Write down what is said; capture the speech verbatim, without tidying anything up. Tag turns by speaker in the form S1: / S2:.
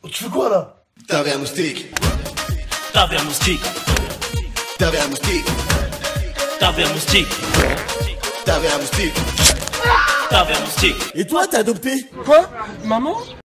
S1: Tu fais quoi là?
S2: T'avais un moustique.
S3: T'avais un moustique.
S2: T'avais un moustique.
S3: T'avais un moustique.
S2: T'avais un moustique.
S3: T'avais un moustique.
S1: Et toi, t'as adopté?
S4: Quoi? Maman?